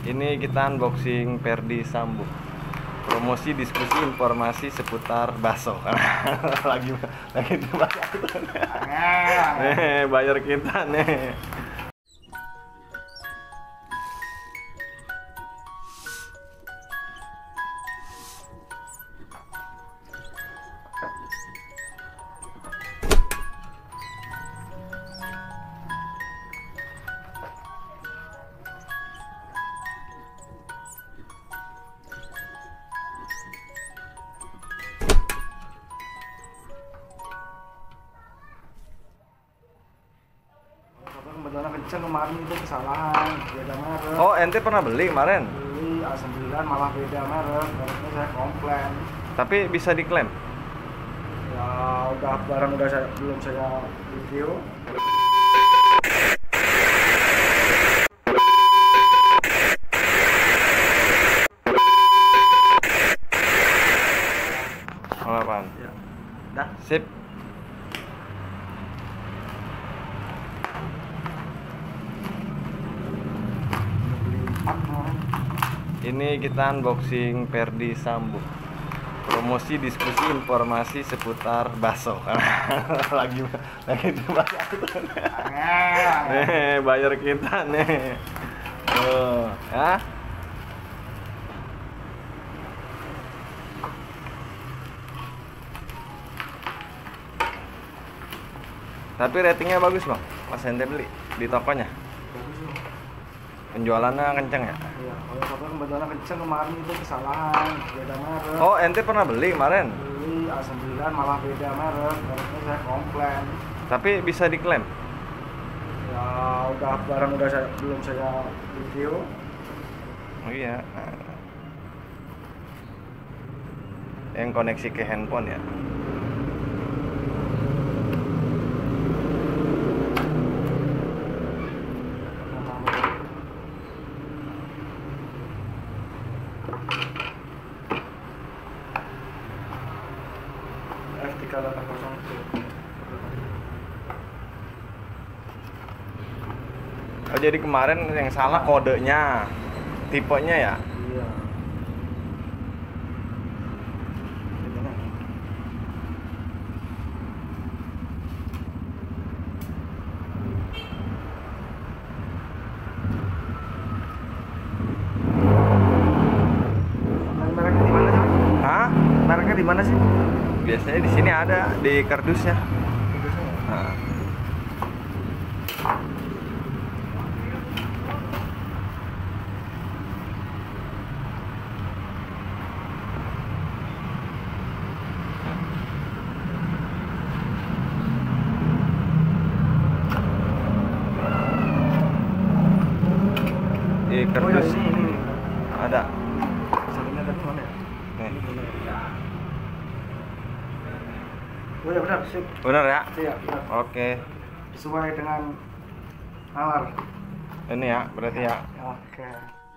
Ini kita unboxing Ferdi Sambo. Promosi, diskusi, informasi seputar bakso. lagi bayar. Nih, bayar kita nih. Kebetulan kenceng kemarin itu kesalahan beda merek. Oh, ente pernah beli kemarin? Beli A9 malah beda merek, harusnya saya komplain. Tapi bisa diklaim? Ya udah barang belum saya review. Oh, apaan? Ya, dah. Sip. Ini kita unboxing Ferdi Sambo. Promosi, diskusi, informasi seputar bakso. lagi bayar. Nih, bayar kita nih. Oh, ya. Tapi ratingnya bagus bang, pas ente beli di tokonya. Bagus loh. Penjualannya kenceng ya? Iya, kalau sampai kebetulan kenceng kemarin itu kesalahan beda merek. Oh, ente pernah beli kemarin? Beli A9 malah beda merek, harusnya saya komplain. Tapi bisa diklaim? Ya udah barang belum saya review. Oh iya. Yang koneksi ke handphone ya? F3801. Oh, jadi kemarin yang salah kodenya, tipenya ya? Iya. Mereknya di mana sih? Hah? Mereknya di mana sih? Biasanya di sini ada di kardusnya. Nah. Di kardus ini. ada. Satunya tadi mana ya? Nih. Oh ya benar, sip. Bener ya? Iya, benar. Oke. Sesuai dengan nalar. Ini ya, berarti ya. Oke.